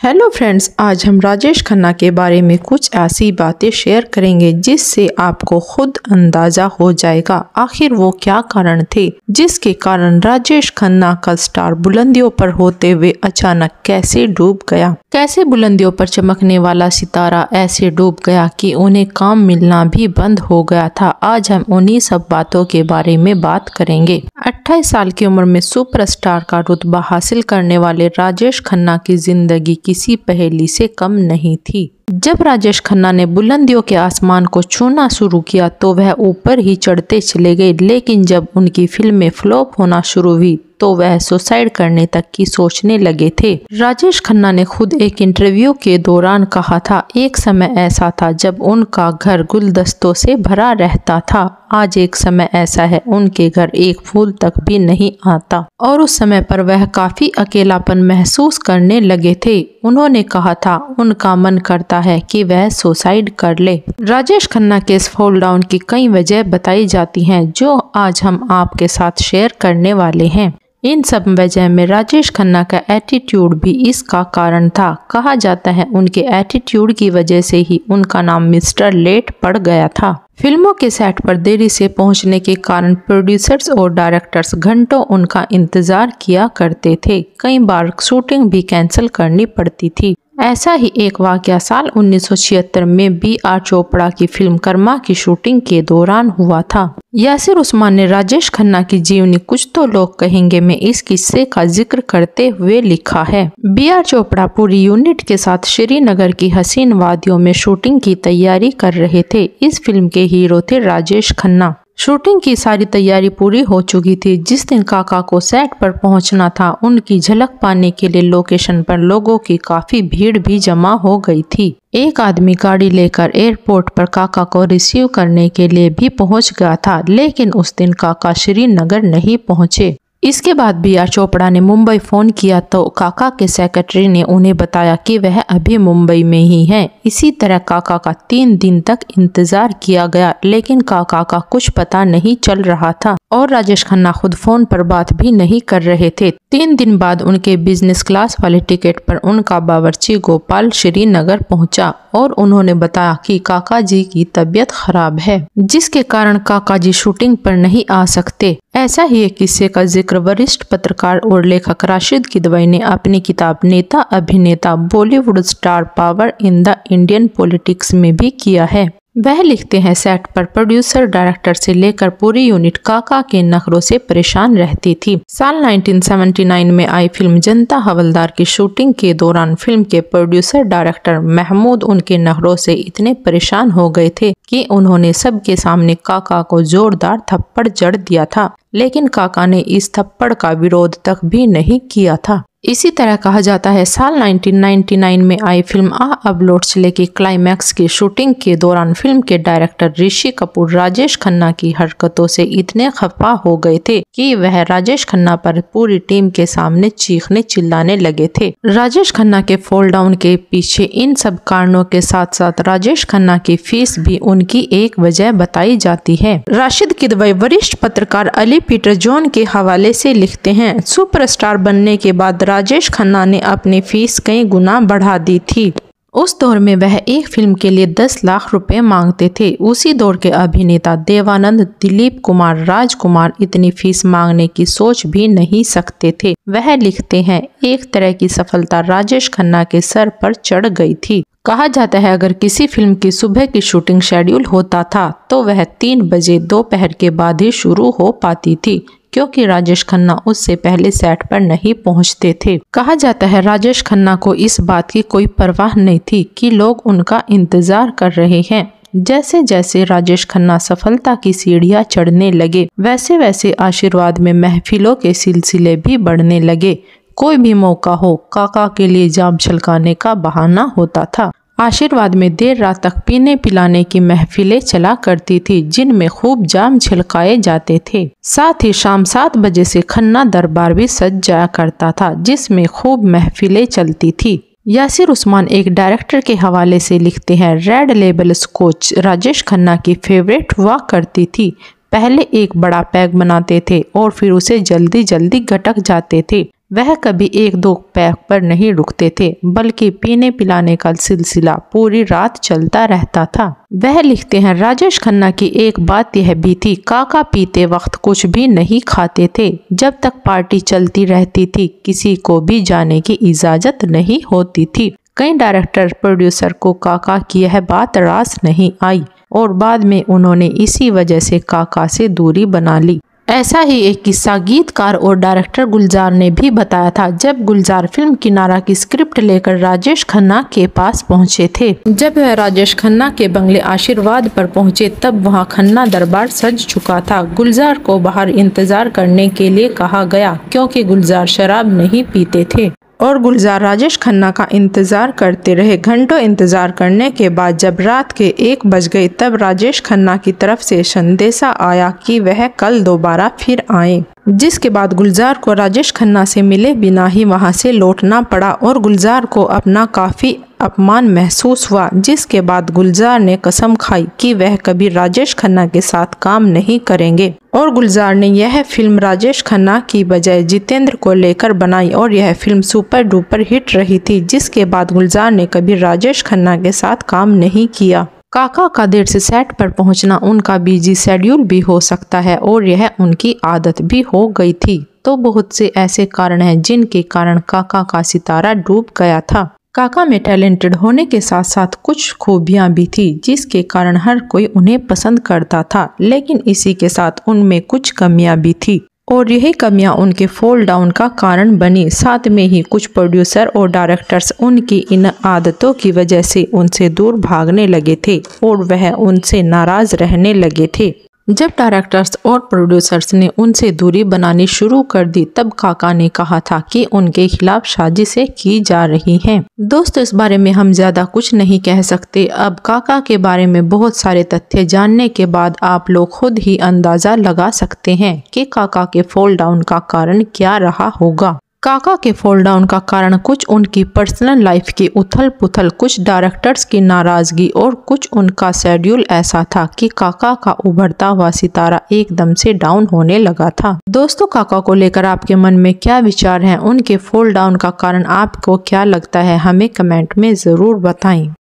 Hello friends, आज हम राजेश खन्ना के बारे में कुछ ऐसी बातें शेयर करेंगे जिससे आपको खुद अंदाजा हो जाएगा आखिर वो क्या कारण थे जिसके कारण राजेश खन्ना का स्टार बुलंदियों पर होते हुए अचानक कैसे डूब गया। कैसे बुलंदियों पर चमकने वाला सितारा ऐसे डूब गया कि उन्हें काम मिलना भी बंद हो गया था। आज हम उन्हीं सब बातों के बारे में बात करेंगे। 28 साल की उम्र में सुपरस्टार का रुतबा हासिल करने वाले राजेश खन्ना की जिंदगी किसी पहेली से कम नहीं थी। जब राजेश खन्ना ने बुलंदियों के आसमान को छूना शुरू किया तो वह ऊपर ही चढ़ते चले गए, लेकिन जब उनकी फिल्में फ्लॉप होना शुरू हुई तो वह सुसाइड करने तक की सोचने लगे थे। राजेश खन्ना ने खुद एक इंटरव्यू के दौरान कहा था, एक समय ऐसा था जब उनका घर गुलदस्तों से भरा रहता था। आज एक समय ऐसा है उनके घर एक फूल तक भी नहीं आता और उस समय पर वह काफी अकेलापन महसूस करने लगे थे। उन्होंने कहा था उनका मन करता है कि वह सुसाइड कर ले। राजेश खन्ना के इस फॉल डाउन की कई वजह बताई जाती हैं जो आज हम आपके साथ शेयर करने वाले हैं। इन सब वजह में राजेश खन्ना का एटीट्यूड भी इसका कारण था। कहा जाता है उनके एटीट्यूड की वजह से ही उनका नाम मिस्टर लेट पड़ गया था। फिल्मों के सेट पर देरी से पहुंचने के कारण प्रोड्यूसर्स और डायरेक्टर्स घंटों उनका इंतजार किया करते थे। कई बार शूटिंग भी कैंसिल करनी पड़ती थी। ऐसा ही एक वाकया साल 1976 में B.R. चोपड़ा की फिल्म कर्मा की शूटिंग के दौरान हुआ था। यासिर उस्मान ने राजेश खन्ना की जीवनी कुछ तो लोग कहेंगे में इस किस्से का जिक्र करते हुए लिखा है, B.R. चोपड़ा पूरी यूनिट के साथ श्रीनगर की हसीन वादियों में शूटिंग की तैयारी कर रहे थे। इस फिल्म के हीरो थे राजेश खन्ना। शूटिंग की सारी तैयारी पूरी हो चुकी थी। जिस दिन काका को सेट पर पहुंचना था उनकी झलक पाने के लिए लोकेशन पर लोगों की काफी भीड़ भी जमा हो गई थी। एक आदमी गाड़ी लेकर एयरपोर्ट पर काका को रिसीव करने के लिए भी पहुंच गया था, लेकिन उस दिन काका श्रीनगर नहीं पहुंचे। इसके बाद B.R. चोपड़ा ने मुंबई फोन किया तो काका के सेक्रेटरी ने उन्हें बताया कि वह अभी मुंबई में ही हैं। इसी तरह काका का 3 दिन तक इंतजार किया गया, लेकिन काका का कुछ पता नहीं चल रहा था और राजेश खन्ना खुद फोन पर बात भी नहीं कर रहे थे। 3 दिन बाद उनके बिजनेस क्लास वाले टिकट पर उनका बावर्ची गोपाल श्रीनगर पहुंचा और उन्होंने बताया कि काका जी की तबीयत खराब है, जिसके कारण काका जी शूटिंग पर नहीं आ सकते। ऐसा ही एक किस्से का जिक्र वरिष्ठ पत्रकार और लेखक राशिद किदवई ने अपनी किताब नेता अभिनेता Bollywood star power in the Indian politics में भी किया है। वह लिखते हैं, सेट पर प्रोड्यूसर डायरेक्टर से लेकर पूरी यूनिट काका के नखरों से परेशान रहती थी। साल 1979 में आई फिल्म जनता हवलदार की शूटिंग के दौरान फिल्म के प्रोड्यूसर डायरेक्टर महमूद उनके नखरों से इतने परेशान हो गए थे कि उन्होंने सबके सामने काका को जोरदार थप्पड़ जड़ दिया था, लेकिन काका ने इस थप्पड़ का विरोध तक भी नहीं किया था। इसी तरह कहा जाता है साल 1999 में आई फिल्म आ अब लौट चले की क्लाइमैक्स की शूटिंग के दौरान फिल्म के डायरेक्टर ऋषि कपूर राजेश खन्ना की हरकतों से इतने खफा हो गए थे कि वह राजेश खन्ना पर पूरी टीम के सामने चीखने चिल्लाने लगे थे। राजेश खन्ना के फॉल डाउन के पीछे इन सब कारणों के साथ साथ राजेश खन्ना की फीस भी उनकी एक वजह बताई जाती है। राशिद किदवई वरिष्ठ पत्रकार अली पीटर जॉन के हवाले से लिखते हैं, सुपरस्टार बनने के बाद राजेश खन्ना ने अपनी फीस कई गुना बढ़ा दी थी। उस दौर में वह एक फिल्म के लिए 10 लाख रुपए मांगते थे। उसी दौर के अभिनेता देवानंद, दिलीप कुमार, राजकुमार इतनी फीस मांगने की सोच भी नहीं सकते थे। वह लिखते हैं, एक तरह की सफलता राजेश खन्ना के सर पर चढ़ गई थी। कहा जाता है अगर किसी फिल्म की सुबह की शूटिंग शेड्यूल होता था तो वह 3 बजे दोपहर के बाद ही शुरू हो पाती थी, क्योंकि राजेश खन्ना उससे पहले सेट पर नहीं पहुंचते थे। कहा जाता है राजेश खन्ना को इस बात की कोई परवाह नहीं थी कि लोग उनका इंतजार कर रहे हैं। जैसे जैसे राजेश खन्ना सफलता की सीढ़ियां चढ़ने लगे वैसे वैसे आशीर्वाद में महफिलों के सिलसिले भी बढ़ने लगे। कोई भी मौका हो काका के लिए जाम छलकाने का बहाना होता था। आशीर्वाद में देर रात तक पीने पिलाने की महफिलें चला करती थी, जिनमें खूब जाम छिलकाए जाते थे। साथ ही शाम 7 बजे से खन्ना दरबार भी सज जाया करता था, जिसमें खूब महफिलें चलती थी। यासिर उस्मान एक डायरेक्टर के हवाले से लिखते हैं, red label scotch Rajesh Khanna की फेवरेट हुआ करती थी। पहले एक बड़ा पैक बनाते थे और फिर उसे जल्दी जल्दी गटक जाते थे। वह कभी एक दो पैक पर नहीं रुकते थे, बल्कि पीने पिलाने का सिलसिला पूरी रात चलता रहता था। वह लिखते हैं, राजेश खन्ना की एक बात यह भी थी, काका पीते वक्त कुछ भी नहीं खाते थे। जब तक पार्टी चलती रहती थी किसी को भी जाने की इजाजत नहीं होती थी। कई डायरेक्टर प्रोड्यूसर को काका की यह बात रास नहीं आई और बाद में उन्होंने इसी वजह से काका से दूरी बना ली। ऐसा ही एक किस्सा गीतकार और डायरेक्टर गुलजार ने भी बताया था, जब गुलजार फिल्म किनारा की स्क्रिप्ट लेकर राजेश खन्ना के पास पहुंचे थे। जब वह राजेश खन्ना के बंगले आशीर्वाद पर पहुंचे तब वहां खन्ना दरबार सज चुका था। गुलजार को बाहर इंतजार करने के लिए कहा गया क्योंकि गुलजार शराब नहीं पीते थे और गुलजार राजेश खन्ना का इंतजार करते रहे। घंटों इंतजार करने के बाद जब रात के 1 बज गए तब राजेश खन्ना की तरफ से संदेशा आया कि वह कल दोबारा फिर आए, जिसके बाद गुलजार को राजेश खन्ना से मिले बिना ही वहां से लौटना पड़ा और गुलजार को अपना काफी अपमान महसूस हुआ। जिसके बाद गुलजार ने कसम खाई कि वह कभी राजेश खन्ना के साथ काम नहीं करेंगे और गुलजार ने यह फिल्म राजेश खन्ना की बजाय जितेंद्र को लेकर बनाई और यह फिल्म सुपर डुपर हिट रही थी। जिसके बाद गुलजार ने कभी राजेश खन्ना के साथ काम नहीं किया। काका का देर से सेट पर पहुंचना उनका बिजी शेड्यूल भी हो सकता है और यह उनकी आदत भी हो गई थी। तो बहुत से ऐसे कारण हैं जिनके कारण काका का सितारा डूब गया था। काका में टैलेंटेड होने के साथ साथ कुछ खूबियां भी थी जिसके कारण हर कोई उन्हें पसंद करता था, लेकिन इसी के साथ उनमें कुछ कमियां भी थी और यही कमियां उनके फॉल डाउन का कारण बनी। साथ में ही कुछ प्रोड्यूसर और डायरेक्टर्स उनकी इन आदतों की वजह से उनसे दूर भागने लगे थे और वह उनसे नाराज रहने लगे थे। जब डायरेक्टर्स और प्रोड्यूसर्स ने उनसे दूरी बनानी शुरू कर दी तब काका ने कहा था कि उनके खिलाफ साजिशें की जा रही हैं। दोस्तों, इस बारे में हम ज्यादा कुछ नहीं कह सकते। अब काका के बारे में बहुत सारे तथ्य जानने के बाद आप लोग खुद ही अंदाजा लगा सकते हैं कि काका के फॉल डाउन का कारण क्या रहा होगा। काका के फॉल डाउन का कारण कुछ उनकी पर्सनल लाइफ की उथल पुथल, कुछ डायरेक्टर्स की नाराजगी और कुछ उनका शेड्यूल ऐसा था कि काका का उभरता हुआ सितारा एकदम से डाउन होने लगा था। दोस्तों, काका को लेकर आपके मन में क्या विचार हैं? उनके फॉल डाउन का कारण आपको क्या लगता है? हमें कमेंट में जरूर बताएं।